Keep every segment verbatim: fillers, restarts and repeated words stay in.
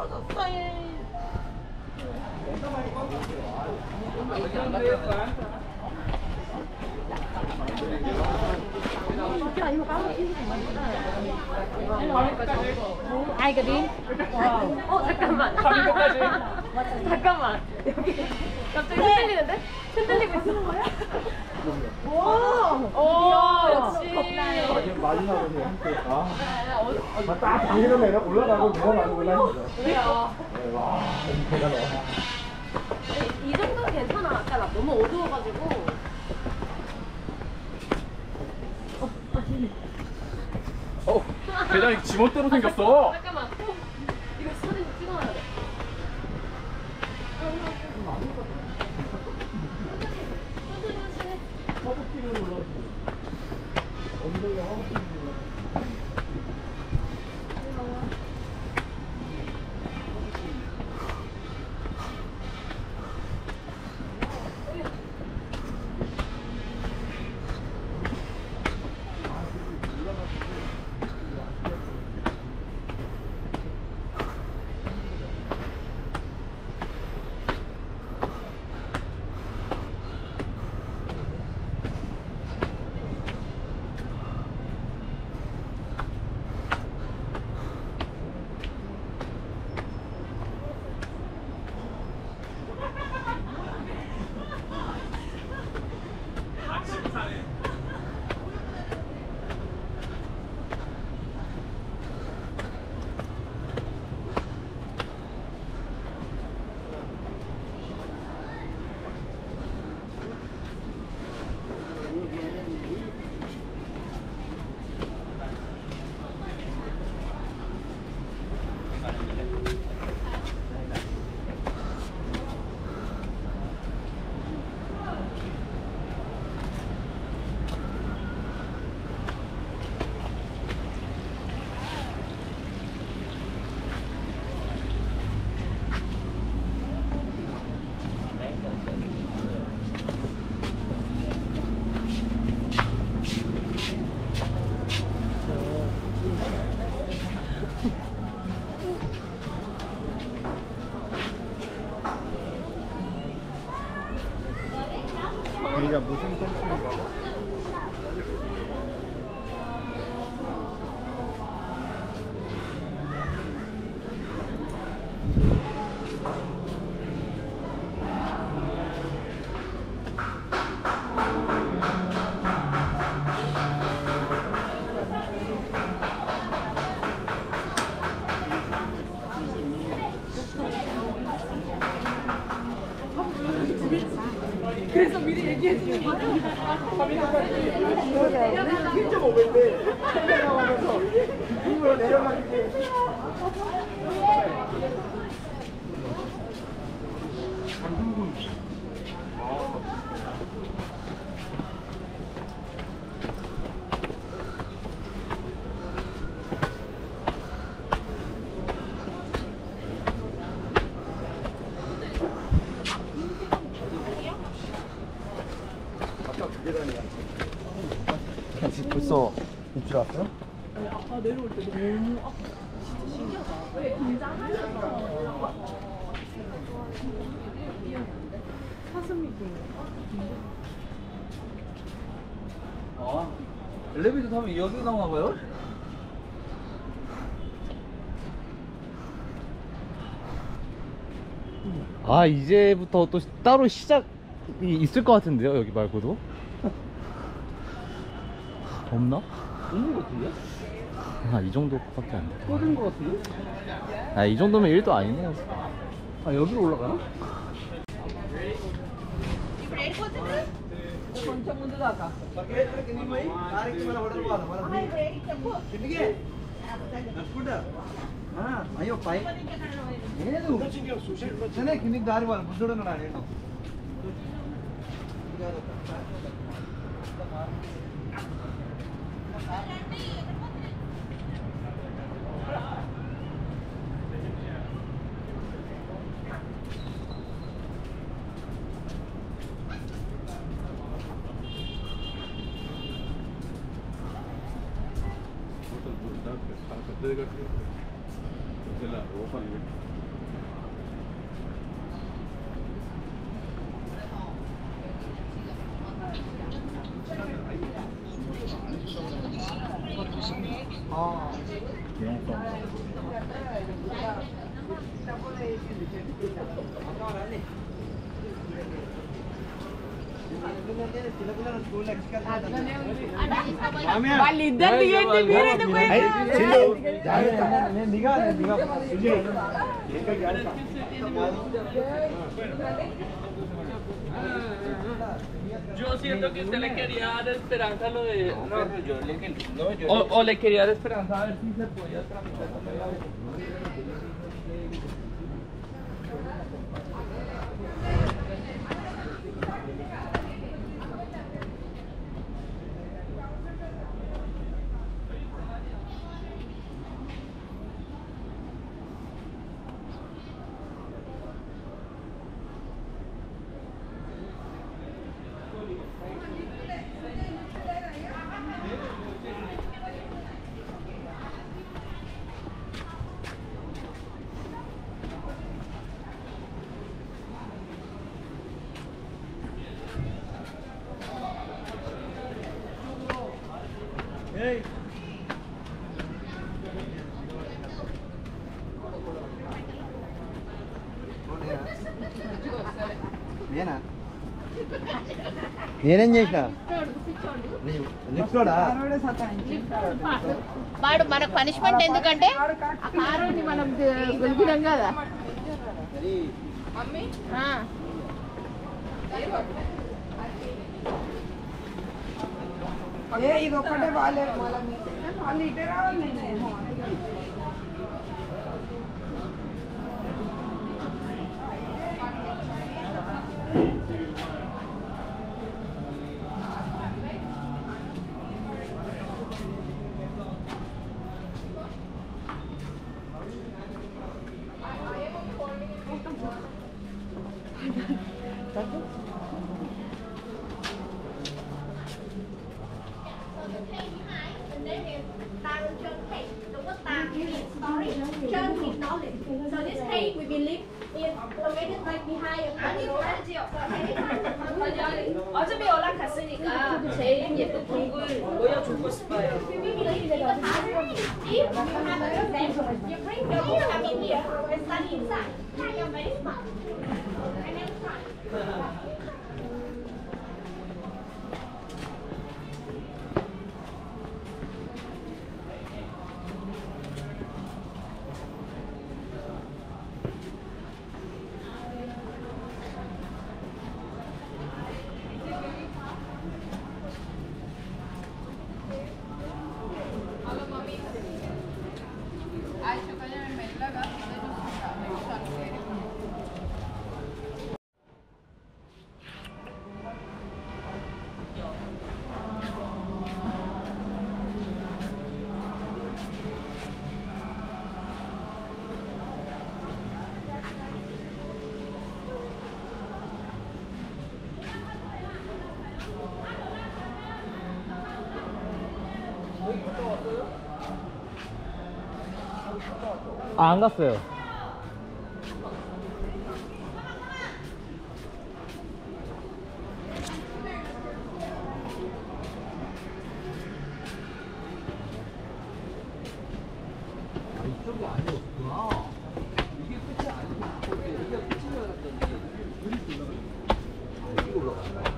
Ai cái đi? 어 잠깐만. 잠깐만. 여기 갑자기 흔들리는데? 흔들리고 있어. 와. 오 역시. 마지막으로 아, 딱 당기는 애가 올라가고 내려가는구나. 그래요. 와, 대단해. 이 정도는 괜찮아. 아까 나 너무 어두워가지고. 어, 대장이 지멋대로 생겼어. 잠깐만. 어, 이거 사진 찍어놔야 돼. 허벅지를 올라오지. 엉덩이가 허벅지를 올라오지. 여기가 무슨 펜션인가 봐? 그래서 미리 얘기해 주는 거야. 일 점 오 배인데 내려가면서 이걸 내려가는데 벌써 입질 왔어요? 아까 내려올 때 너무 아, 진짜 신기하다. 왜 긴장하면서 사슴이 아, 엘리베이터 타면 여기 나오나 봐요? 아 이제부터 또 따로 시작이 있을 것 같은데요 여기 말고도? 없나? 있는 거 같은데? 아 이 정도밖에 안 돼. 꺼진 거 같은데? 아 이 정도면 일도 아니네요. 아, 여기로 올라가나? కొంచెం ముందు దాకా అయ్యో పై లేదు కిందికి దారి వాళ్ళు బుద్ధుడు ఉన్నాడు నేను 내가 그 la ropa వాళ్ళిద్దరు తీయండి మీరెందుకు నేను దిగా నేను దిగా Yo siento que usted le quería dar esperanza a lo de... No, yo le, no, yo o, o le quería dar esperanza a ver si se podía tramitar también la... నేనా నేనేం చేసిన లిఫ్టోడా వాడు మనకు పనిష్మెంట్ ఎందుకంటే ఆ కారుని మనం గెలిపినాం కదా ఆ. ఏ ఇది ఒక్కటే బాగాలేదు మళ్ళీ వాళ్ళు ఇటే రావాలి So this cake we believe is located right behind your 어차피 연락했으니까 제일 예쁜 동굴 보여주고 싶어요. We believe that if you have an exam, you bring your book come in here and study inside. You're very smart. And then try. 아, 안 갔어요. 이쪽이 아니었구나. 이게 끝이 아니고 이게 끝인 줄 알았더니 이렇게 올라가. 아, 이게 올라간다.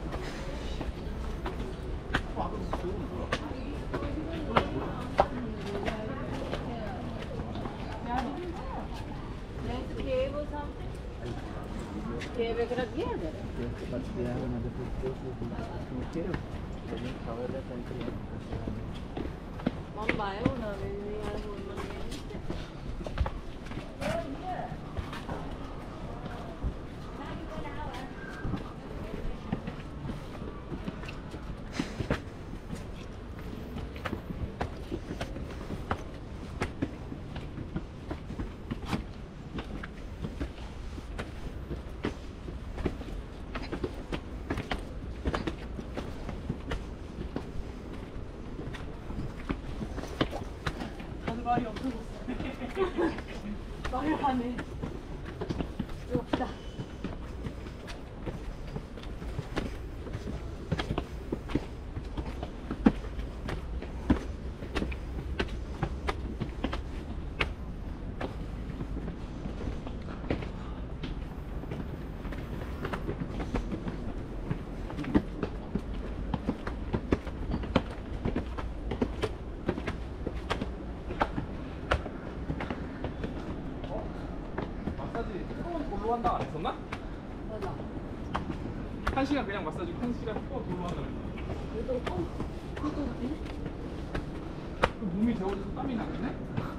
말이 없어졌어. 말을 하네. 없다. 돌로 한다 안 했었나? 한 시간 그냥 마사지 한 시간 또 돌로 한다 그랬어. 그 몸이 데워져서 땀이 나겠네?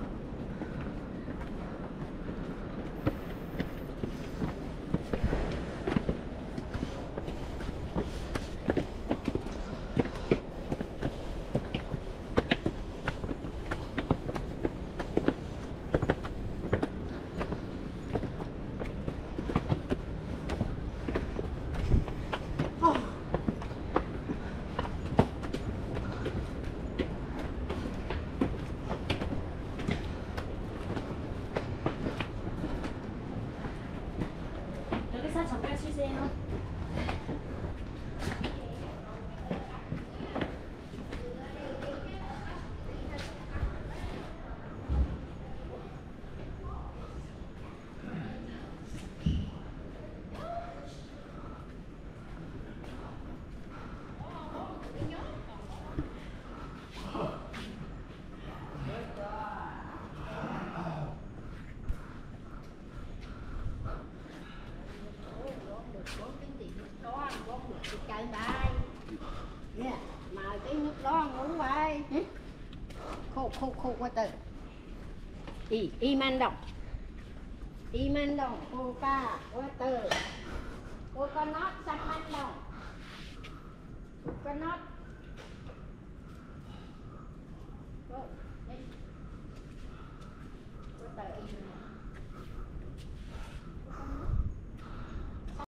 여기서 잠깐 쉬세요. Trời bài yeah. Mà cái nước đó uống bài khô khô khô qua từ y y man đồng y man đồng cô ca qua từ cô con nót xanh man đồng cô con nót